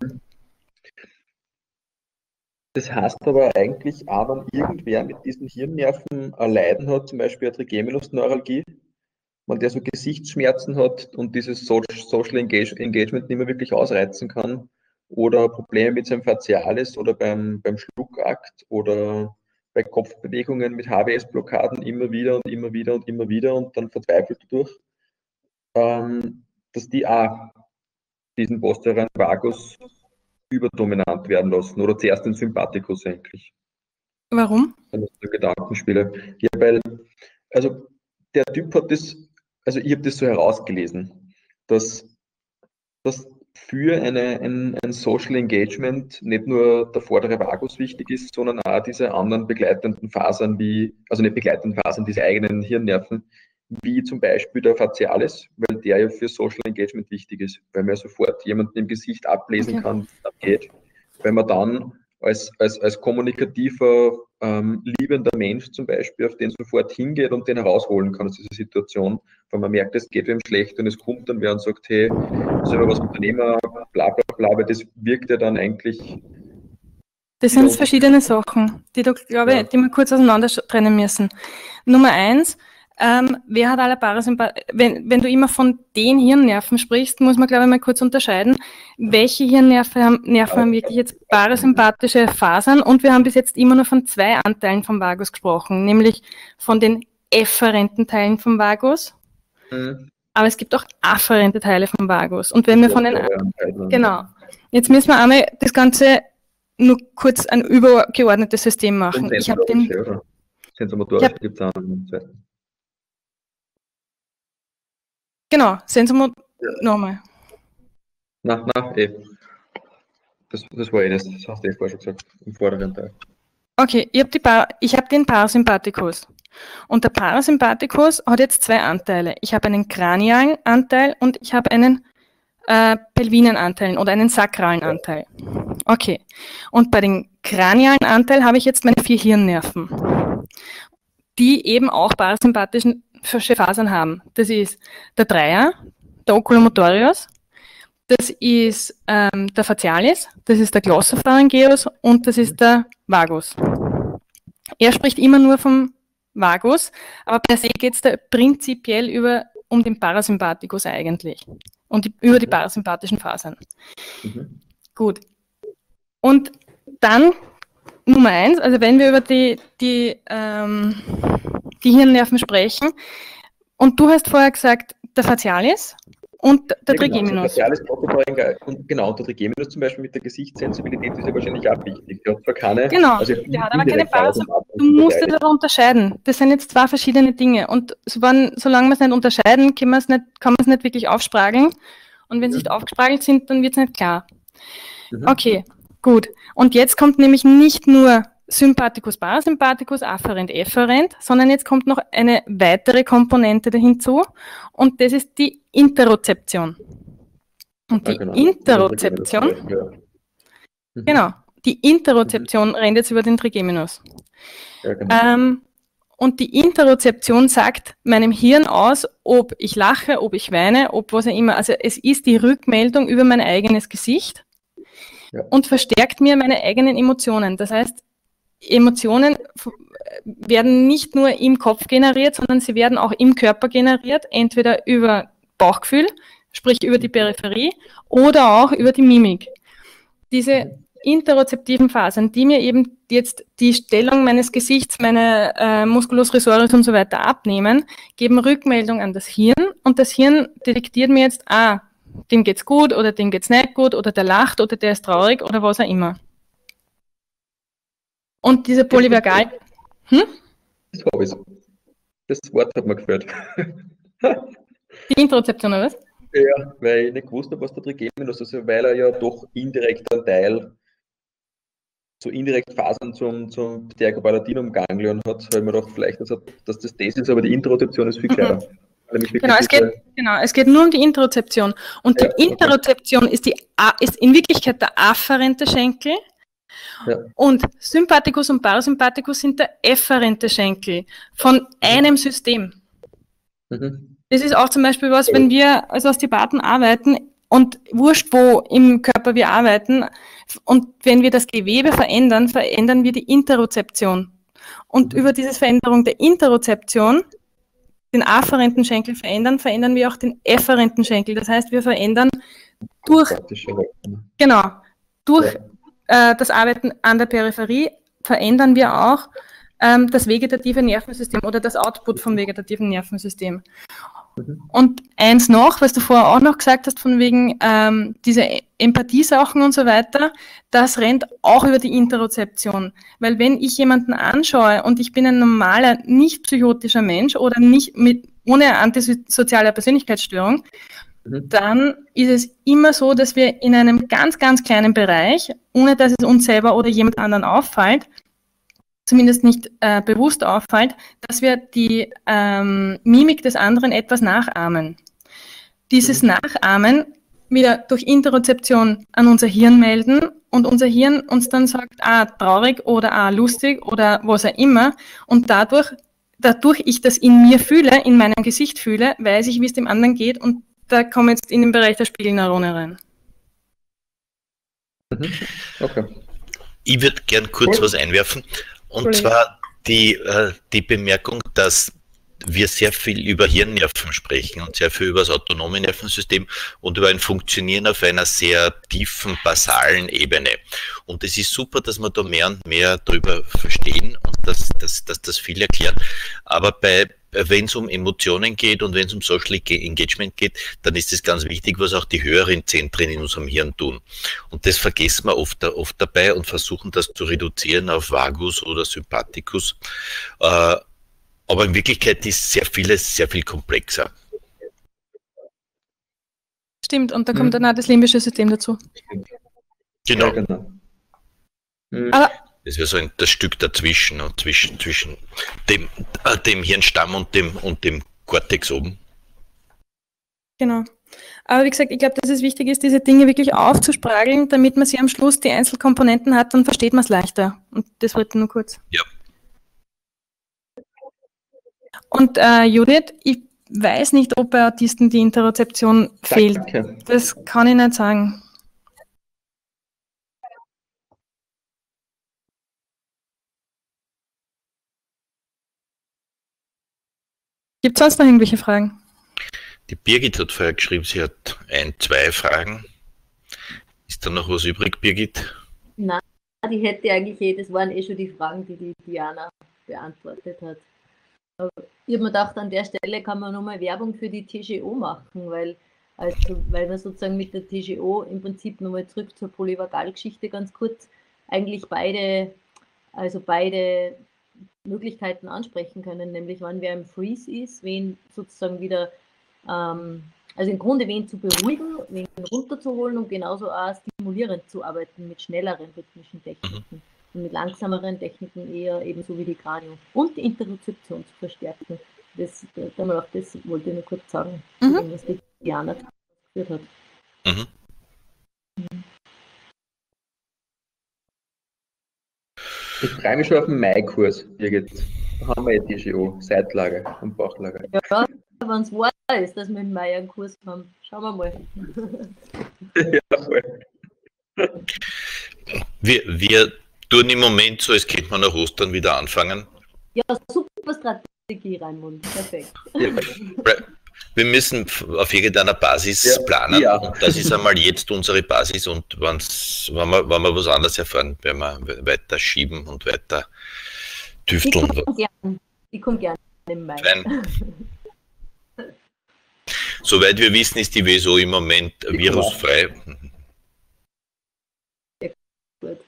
Das heißt aber eigentlich auch, wenn irgendwer mit diesen Hirnnerven ein Leiden hat, zum Beispiel eine Trigeminusneuralgie, wenn der so Gesichtsschmerzen hat und dieses Social Engagement nicht mehr wirklich ausreizen kann oder Probleme mit seinem Facialis oder beim, beim Schluckakt oder bei Kopfbewegungen mit H W S-Blockaden immer wieder und immer wieder und immer wieder und dann verzweifelt durch, ähm, dass die auch diesen posteriorem Vagus überdominant werden lassen oder zuerst den Sympathikus eigentlich.
Warum?
Das sind Gedankenspiele. Ja, weil, also der Typ hat das, also ich habe das so herausgelesen, dass, dass für eine, ein, ein Social Engagement nicht nur der vordere Vagus wichtig ist, sondern auch diese anderen begleitenden Fasern wie, also nicht begleitenden Fasern, diese eigenen Hirnnerven, wie zum Beispiel der Facialis, weil der ja für Social Engagement wichtig ist, weil man ja sofort jemanden im Gesicht ablesen
Okay.
kann, wie es geht, weil man dann als, als, als kommunikativer ähm, liebender Mensch zum Beispiel auf den sofort hingeht und den herausholen kann aus dieser Situation, weil man merkt, es geht wem schlecht und es kommt dann wer und sagt, hey, soll man was unternehmen, bla bla bla, aber das wirkt ja dann eigentlich.
Das sind verschiedene Sachen, die, du, glaube
Ja.
ich, die wir kurz auseinander trennen müssen. Nummer eins, ähm, wer hat alle Parasympathie? Wenn, wenn du immer von den Hirnnerven sprichst, muss man, glaube ich, mal kurz unterscheiden, welche Hirnnerven haben, Nerven haben wirklich jetzt parasympathische Fasern, und wir haben bis jetzt immer nur von zwei Anteilen vom Vagus gesprochen, nämlich von den efferenten Teilen vom Vagus,
Mhm.
aber es gibt auch afferente Teile vom Vagus. Und wenn wir von den, genau, jetzt müssen wir einmal das Ganze nur kurz ein übergeordnetes System machen. Ich habe den,
Sensomotorische gibt es auch einen zweiten.
Genau, Sensomotor, ja. Nochmal.
Na, na, eh. Das, das war eh das, das hast du eh vorher schon gesagt, im vorderen Teil.
Okay, ich habe hab den Parasympathikus. Und der Parasympathikus hat jetzt zwei Anteile. Ich habe einen kranialen Anteil und ich habe einen äh, pelvinen Anteil oder einen sakralen Anteil. Okay, und bei dem kranialen Anteil habe ich jetzt meine vier Hirnnerven, die eben auch parasympathische Fasern haben. Das ist der Dreier, der Oculomotorius, das ist ähm, der Facialis, das ist der Glossopharyngeus und das ist der Vagus. Er spricht immer nur vom Vagus, aber per se geht es da prinzipiell über, um den Parasympathikus eigentlich und die, über die parasympathischen Fasern. Mhm. Gut. Und dann Nummer eins, also wenn wir über die, die, ähm, die Hirnnerven sprechen, und du hast vorher gesagt, der Facialis und der
ja,
Trigeminus.
Genau, der und genau, der Trigeminus zum Beispiel mit der Gesichtssensibilität ist ja wahrscheinlich auch wichtig. Der hat zwar keine,
genau,
also
der hat aber keine Parasympathie. Du musst es aber unterscheiden. Das sind jetzt zwei verschiedene Dinge. Und so, wann, solange wir es nicht unterscheiden, kann man es nicht, kann man es nicht wirklich aufsprageln. Und wenn sie nicht aufgespragelt sind, dann wird es nicht klar. Mhm. Okay, gut. Und jetzt kommt nämlich nicht nur Sympathikus, Parasympathikus, afferent, efferent, sondern jetzt kommt noch eine weitere Komponente hinzu und das ist die Interozeption. Und die ja, genau. Interozeption, ja. mhm. genau, die Interozeption mhm. rennt jetzt über den Trigeminus. Ja, genau. ähm, und die Interozeption sagt meinem Hirn aus, ob ich lache, ob ich weine, ob was auch immer. Also es ist die Rückmeldung über mein eigenes Gesicht ja. und verstärkt mir meine eigenen Emotionen. Das heißt, Emotionen werden nicht nur im Kopf generiert, sondern sie werden auch im Körper generiert, entweder über Bauchgefühl, sprich über die Peripherie, oder auch über die Mimik. Diese interozeptiven Phasen, die mir eben jetzt die Stellung meines Gesichts, meine äh, Musculus risorius und so weiter abnehmen, geben Rückmeldung an das Hirn und das Hirn detektiert mir jetzt, ah, dem geht's gut oder dem geht's nicht gut oder der lacht oder der ist traurig oder was auch immer. Und diese Polyvagal... Hm?
Das habe ich. Das Wort hat mir gefällt.
Die Interozeption, oder was?
Ja, weil ich nicht gewusst habe, was der Trigeminus ist, also weil er ja doch indirekt einen Teil, so indirekt Fasern zum, zum Ptergopalatinum-Ganglion hat, habe ich mir gedacht, vielleicht, dass, dass das das ist, aber die Interozeption ist viel kleiner. Mhm.
Genau, es geht, genau, es geht nur um die Interozeption. Und ja, die Interozeption okay. ist, die, ist in Wirklichkeit der afferente Schenkel. Ja. Und Sympathikus und Parasympathikus sind der efferente Schenkel von einem System. Mhm. Das ist auch zum Beispiel was, wenn wir als Osteopathen arbeiten und wurscht, wo im Körper wir arbeiten, und wenn wir das Gewebe verändern, verändern wir die Interozeption. Und mhm. über diese Veränderung der Interozeption, den afferenten Schenkel verändern, verändern wir auch den efferenten Schenkel. Das heißt, wir verändern durch, genau, durch ja. das Arbeiten an der Peripherie verändern wir auch ähm, das vegetative Nervensystem oder das Output vom vegetativen Nervensystem. Mhm. Und eins noch, was du vorher auch noch gesagt hast, von wegen ähm, diese Empathiesachen und so weiter, das rennt auch über die Interozeption. Weil wenn ich jemanden anschaue und ich bin ein normaler, nicht psychotischer Mensch oder nicht mit, ohne antisoziale Persönlichkeitsstörung, dann ist es immer so, dass wir in einem ganz, ganz kleinen Bereich, ohne dass es uns selber oder jemand anderen auffällt, zumindest nicht äh, bewusst auffällt, dass wir die ähm, Mimik des anderen etwas nachahmen. Dieses mhm. Nachahmen wieder durch Interozeption an unser Hirn melden und unser Hirn uns dann sagt, ah, traurig oder ah, lustig oder was auch immer. Und dadurch, dadurch ich das in mir fühle, in meinem Gesicht fühle, weiß ich, wie es dem anderen geht, und da kommen wir jetzt in den Bereich der Spiegelneurone rein.
Okay.
Ich würde gern kurz
Cool.
was einwerfen, und
Cool.
zwar die, äh, die Bemerkung, dass wir sehr viel über Hirnnerven sprechen und sehr viel über das autonome Nervensystem und über ein Funktionieren auf einer sehr tiefen, basalen Ebene. Und es ist super, dass wir da mehr und mehr darüber verstehen und dass, dass, dass das viel erklärt. Aber bei wenn es um Emotionen geht und wenn es um Social Engagement geht, dann ist es ganz wichtig, was auch die höheren Zentren in unserem Hirn tun. Und das vergessen wir oft, oft dabei und versuchen das zu reduzieren auf Vagus oder Sympathikus. Äh, aber in Wirklichkeit ist sehr vieles sehr viel komplexer.
Stimmt, und da
Mhm.
kommt dann auch das limbische System dazu.
Genau.
Ja, genau. Mhm.
Aber
Das wäre so ein, das Stück dazwischen, und zwischen, zwischen dem, äh, dem Hirnstamm und dem, und dem Cortex oben.
genau. Aber wie gesagt, ich glaube, dass es wichtig ist, diese Dinge wirklich aufzusprageln, damit man sie am Schluss die Einzelkomponenten hat, dann versteht man es leichter. Und das wollte ich nur kurz.
Ja.
Und äh, Judith, ich weiß nicht, ob bei Autisten die Interozeption fehlt.
Danke.
Das kann ich nicht sagen. Gibt es sonst noch irgendwelche Fragen?
Die Birgit hat vorher geschrieben, sie hat ein, zwei Fragen. Ist da noch was übrig, Birgit?
Nein, die hätte eigentlich eh, das waren eh schon die Fragen, die die Diana beantwortet hat. Aber ich habe mir gedacht, an der Stelle kann man nochmal Werbung für die T G O machen, weil, also, weil man sozusagen mit der T G O im Prinzip nochmal zurück zur Polyvagalgeschichte ganz kurz eigentlich beide, also beide Möglichkeiten ansprechen können, nämlich wann wer im Freeze ist, wen sozusagen wieder, ähm, also im Grunde wen zu beruhigen, wen runterzuholen und genauso auch stimulierend zu arbeiten mit schnelleren rhythmischen Techniken und mit langsameren Techniken eher ebenso wie die Kranio und die Interozeption zu verstärken. Das, da, da auch das wollte ich nur kurz sagen,
Mhm.
zu dem, was die Diana geführt hat.
Mhm.
Ich freue mich schon auf den Mai-Kurs, Birgit. Da haben wir ja T G O, Seitlager und Bauchlager.
Ja, wenn es wahr ist, dass wir im Mai einen Kurs haben. Schauen wir mal.
Ja, voll.
Wir, wir tun im Moment so, als könnte man nach Ostern wieder anfangen.
Ja, super Strategie, Raimund. Perfekt.
Ja.
Wir müssen auf irgendeiner Basis
Ja,
planen,
ja.
und das ist einmal jetzt unsere Basis, und wenn's, wenn, wir, wenn wir was anderes erfahren, werden wir weiter schieben und weiter
Ich
tüfteln.
komme gern. Ich komme gern im Mai.
Fein. Soweit wir wissen, ist die W S O im Moment virusfrei.
Gut.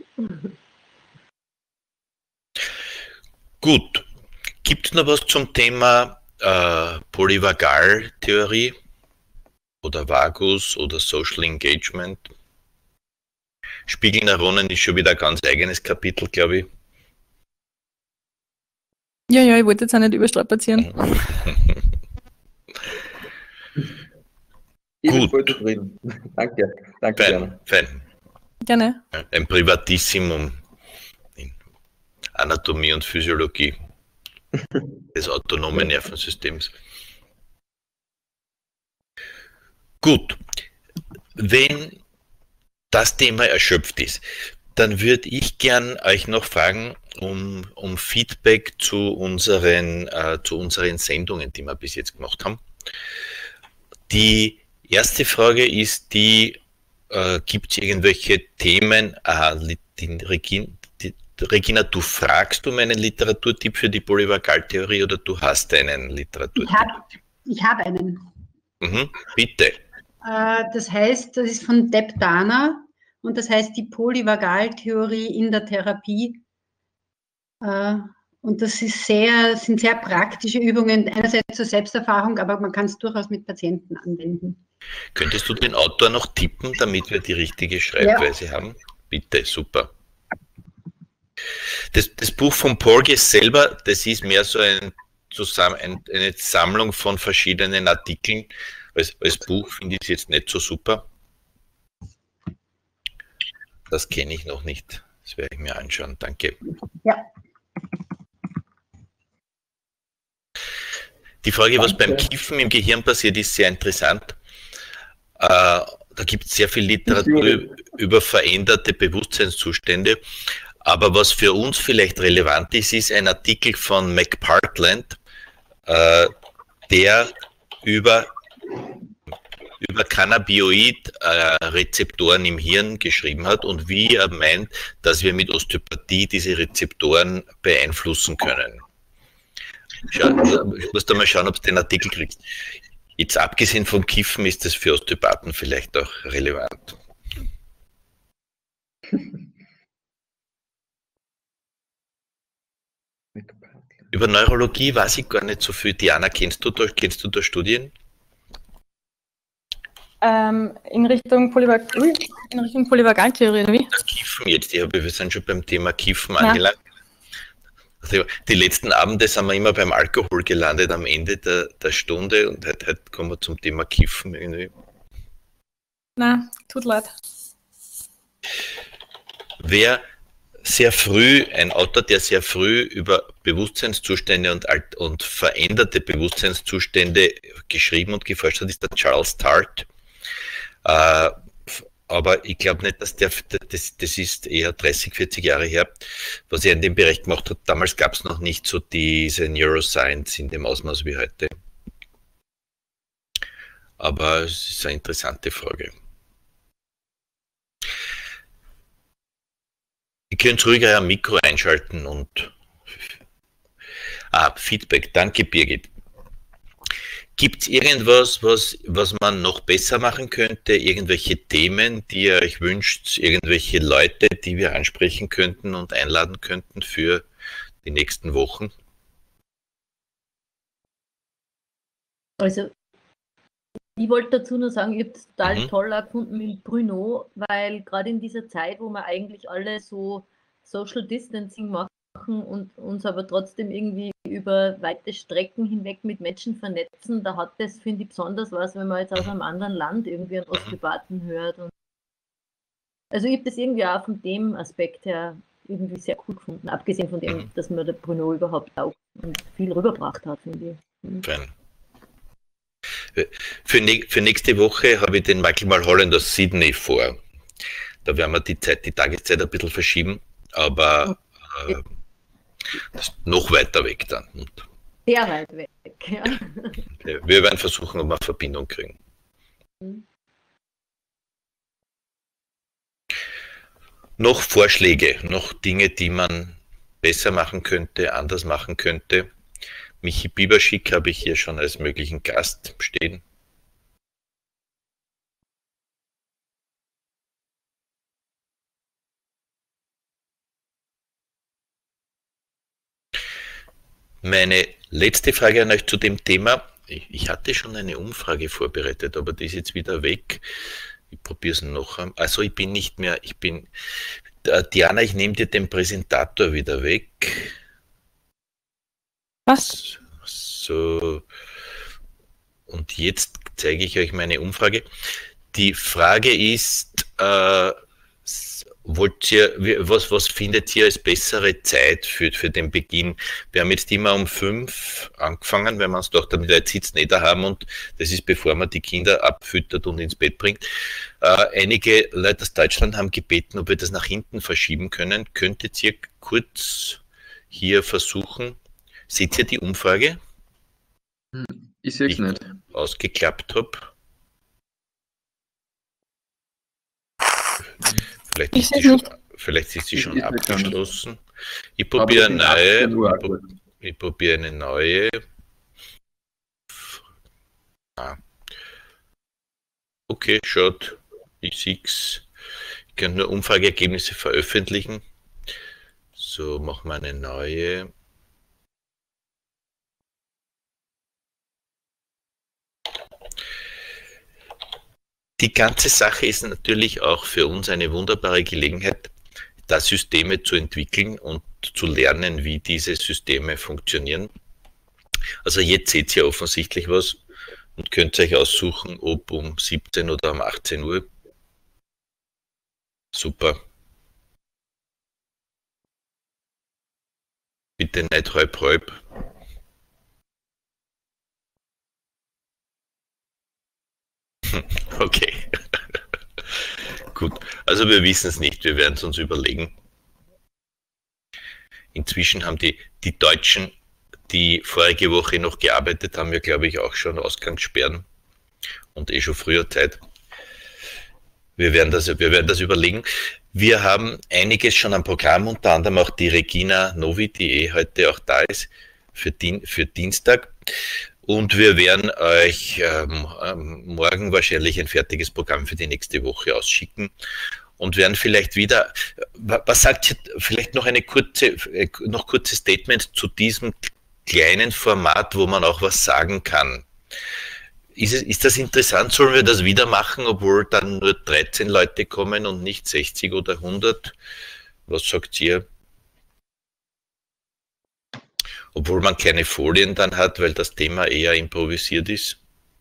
Gut. Gibt es noch was zum Thema äh, Polyvagaltheorie oder Vagus oder Social Engagement? Spiegelneuronen ist schon wieder ein ganz eigenes Kapitel, glaube ich.
Ja, ja, ich wollte jetzt auch nicht überstrapazieren.
Ich bin
Gut.
voll zufrieden. Danke. Danke, Diana.
Fein, fein.
Gerne.
Ein Privatissimum in Anatomie und Physiologie des autonomen Nervensystems. Gut, wenn das Thema erschöpft ist, dann würde ich gern euch noch fragen um, um Feedback zu unseren, äh, zu unseren Sendungen, die wir bis jetzt gemacht haben. Die erste Frage ist die, äh, gibt es irgendwelche Themen, aha, die Regina, die, Regina, du fragst um einen Literaturtipp für die Polyvagaltheorie oder du hast einen Literaturtipp?
Ich habe ich hab einen.
Mhm, bitte.
Äh, das heißt, das ist von Deb Dana und das heißt die Polyvagaltheorie in der Therapie. Äh, und das ist sehr, sind sehr praktische Übungen, einerseits zur Selbsterfahrung, aber man kann es durchaus mit Patienten anwenden.
Könntest du den Autor noch tippen, damit wir die richtige Schreibweise ja. haben? Bitte, super. Das, das Buch von Porges selber, das ist mehr so ein Zusammen, ein, eine Sammlung von verschiedenen Artikeln. Als, als Buch finde ich es jetzt nicht so super. Das kenne ich noch nicht. Das werde ich mir anschauen. Danke.
Ja.
Die Frage, was
Danke.
beim Kiffen im Gehirn passiert, ist sehr interessant. Äh, da gibt es sehr viel Literatur über veränderte Bewusstseinszustände. Aber was für uns vielleicht relevant ist, ist ein Artikel von McPartland, äh, der über, über Cannabinoid-Rezeptoren im Hirn geschrieben hat und wie er meint, dass wir mit Osteopathie diese Rezeptoren beeinflussen können. Schau, ich muss da mal schauen, ob du den Artikel kriegst. Jetzt abgesehen vom Kiffen ist das für Osteopathen vielleicht auch relevant. Über Neurologie weiß ich gar nicht so viel. Diana, kennst du da, kennst du da Studien?
Ähm, in Richtung Polyvag Ui, in Richtung Polyvagaltheorie, oder wie?
Das Kiffen jetzt, ich habe, wir sind schon beim Thema Kiffen
Ja.
angelangt. Also die letzten Abende sind wir immer beim Alkohol gelandet am Ende der, der Stunde und heute, heute kommen wir zum Thema Kiffen irgendwie.
Na, tut leid.
Wer sehr früh, ein Autor, der sehr früh über Bewusstseinszustände und, alt, und veränderte Bewusstseinszustände geschrieben und geforscht hat, ist der Charles Tart. Äh, aber ich glaube nicht, dass der, das, das ist eher dreißig, vierzig Jahre her, was er in dem Bereich gemacht hat. Damals gab es noch nicht so diese Neuroscience in dem Ausmaß wie heute. Aber es ist eine interessante Frage. Ihr könnt ruhig euer Mikro einschalten und ah, Feedback. Danke, Birgit. Gibt es irgendwas, was, was man noch besser machen könnte? Irgendwelche Themen, die ihr euch wünscht? Irgendwelche Leute, die wir ansprechen könnten und einladen könnten für die nächsten Wochen?
Also, ich wollte dazu nur sagen, ich habe es total
Mhm.
toll auch gefunden mit Bruno, weil gerade in dieser Zeit, wo wir eigentlich alle so Social Distancing machen und uns aber trotzdem irgendwie über weite Strecken hinweg mit Menschen vernetzen, da hat das, finde ich, besonders was, wenn man jetzt aus einem anderen Land irgendwie einen Osteopathen hört. Und also ich habe das irgendwie auch von dem Aspekt her irgendwie sehr cool gefunden, abgesehen von dem,
Mhm.
dass mir der Bruno überhaupt auch viel rübergebracht hat, finde ich. Mhm.
Fein. Für, ne für nächste Woche habe ich den Michael Mulholland aus Sydney vor. Da werden wir die Zeit, die Tageszeit ein bisschen verschieben, aber äh, das ist noch weiter weg dann. Und
Sehr weit weg, ja.
wir werden versuchen, ob wir eine Verbindung kriegen.
Mhm.
Noch Vorschläge, noch Dinge, die man besser machen könnte, anders machen könnte. Michi Biberschick habe ich hier schon als möglichen Gast stehen. Meine letzte Frage an euch zu dem Thema. Ich, ich hatte schon eine Umfrage vorbereitet, aber die ist jetzt wieder weg. Ich probiere es noch einmal. Also ich bin nicht mehr, ich bin, äh, Diana, ich nehme dir den Präsentator wieder weg.
Was?
So. Und jetzt zeige ich euch meine Umfrage. Die Frage ist, äh, wollt ihr, was, was findet ihr als bessere Zeit für, für den Beginn? Wir haben jetzt immer um fünf angefangen, weil wir uns gedacht haben, die Leute sitzen nicht da haben und das ist bevor man die Kinder abfüttert und ins Bett bringt. Äh, einige Leute aus Deutschland haben gebeten, ob wir das nach hinten verschieben können. Könntet ihr kurz hier versuchen? Seht ihr die Umfrage,
Ich sehe es
die
nicht.
ich ausgeklappt habe? Vielleicht
Ich
ist, sie
seh's
schon, vielleicht ist sie
Ich-
schon
ich seh's gar nicht.
abgeschlossen. Ich
Aber
probiere
es
eine
sind achtzehn
neue.
Uhr
Ich, pro-
gut.
ich probiere eine neue. Ah. Okay, schaut. Ich sehe es. Ich kann nur Umfrageergebnisse veröffentlichen. So, machen wir eine neue. Die ganze Sache ist natürlich auch für uns eine wunderbare Gelegenheit, da Systeme zu entwickeln und zu lernen, wie diese Systeme funktionieren. Also jetzt seht ihr offensichtlich was und könnt euch aussuchen, ob um siebzehn oder um achtzehn Uhr. Super. Bitte nicht halb halb. Okay. Gut, also wir wissen es nicht, wir werden es uns überlegen. Inzwischen haben die, die Deutschen, die vorige Woche noch gearbeitet haben, ja glaube ich auch schon Ausgangssperren und eh schon früher Zeit. Wir werden das, wir werden das überlegen. Wir haben einiges schon am Programm, unter anderem auch die Regina Novi, die eh heute auch da ist, für, Dien, für Dienstag. Und wir werden euch ähm, morgen wahrscheinlich ein fertiges Programm für die nächste Woche ausschicken und werden vielleicht wieder, was sagt ihr, vielleicht noch eine kurze, noch kurze Statement zu diesem kleinen Format, wo man auch was sagen kann. Ist, es, ist das interessant? Sollen wir das wieder machen, obwohl dann nur dreizehn Leute kommen und nicht sechzig oder hundert? Was sagt ihr? Obwohl man keine Folien dann hat, weil das Thema eher improvisiert ist.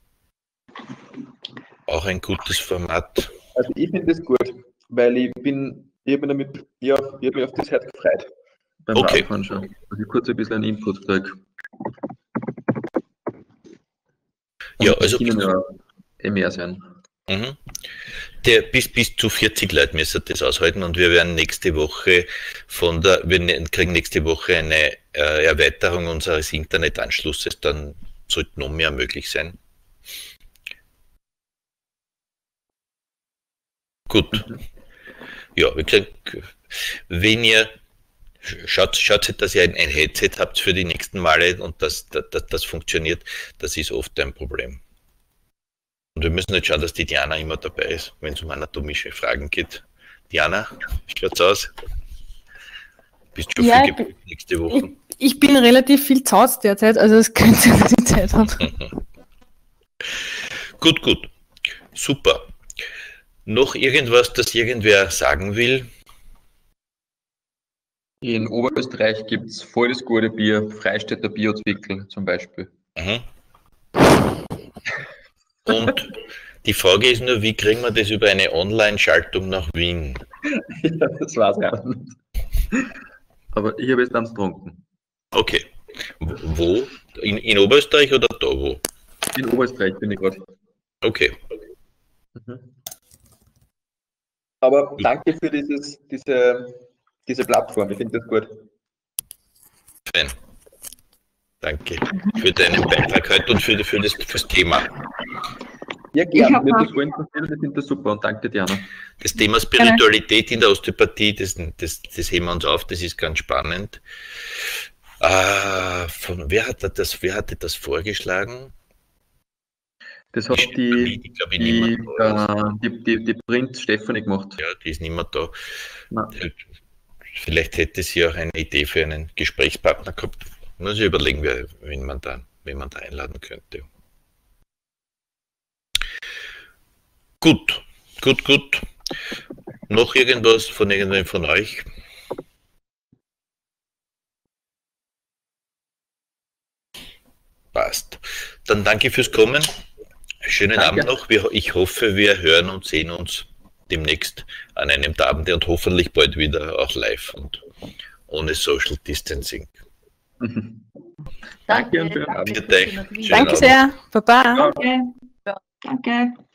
Auch ein gutes Format.
Also ich finde das gut, weil ich bin, ich habe mich damit, ja, ich habe mich auf das heute gefreut. Beim
Okay.
Nachfahren schon. Also ich kurz ein bisschen einen Input kriege.
Ja, also
ja eh mehr sein.
Mhm. Der, bis, bis zu vierzig Leute müssen das aushalten und wir werden nächste Woche von der, wir ne- kriegen nächste Woche eine äh, Erweiterung unseres Internetanschlusses, dann sollte noch mehr möglich sein. Gut. Ja, wie gesagt, wenn ihr schaut, schaut, dass ihr ein, ein Headset habt für die nächsten Male und das, das, das funktioniert, das ist oft ein Problem. Und wir müssen jetzt schauen, dass die Diana immer dabei ist, wenn es um anatomische Fragen geht. Diana, wie schaut's aus? Bist du schon
Ja,
viel
ich bin-
gebucht nächste Woche?
Ich bin relativ viel zu Hause derzeit, also es könnte sein, dass ich Zeit habe.
Gut, gut. Super. Noch irgendwas, das irgendwer sagen will?
In Oberösterreich gibt es voll das gute Bier, Freistädter Biozwickel zum Beispiel.
Mhm. Und die Frage ist nur, wie kriegen wir das über eine Online-Schaltung nach Wien?
Ja, das war's ja nicht. Aber ich habe jetzt ganz getrunken.
Okay. Wo? In, in Oberösterreich oder da wo?
In Oberösterreich bin ich gerade.
Okay.
Aber danke für dieses, diese, diese Plattform, ich finde das gut.
Fein. Danke für deinen Beitrag heute und für, für, das, für das Thema.
Ja,
Ich
gerne.
hab
Mir
auch-
hat das voll interessiert, ich finde das super und danke, Diana.
Das Thema Spiritualität in der Osteopathie, das, das, das heben wir uns auf, das ist ganz spannend. Äh, von, wer, hat das, wer hatte das vorgeschlagen?
Das hat die,
Ich glaube,
die,
niemand da ist.
äh, die, die, die Prinz Stefanie gemacht.
Ja, die ist niemand da.
Nein.
Vielleicht hätte sie auch eine Idee für einen Gesprächspartner gehabt. Muss ich überlegen, wer, wen, man da, wen man da einladen könnte. Gut, gut, gut. Noch irgendwas von irgendwem von euch? Passt. Dann danke fürs Kommen. Schönen
Danke.
Abend noch. Wir, ich hoffe, wir hören und sehen uns demnächst an einem Abend und hoffentlich bald wieder auch live und ohne Social Distancing.
Danke und schönen Abend.
Bitte.
Schönen
Schönen
Danke
Abend.
sehr. Baba.
Ciao.
Danke. Danke.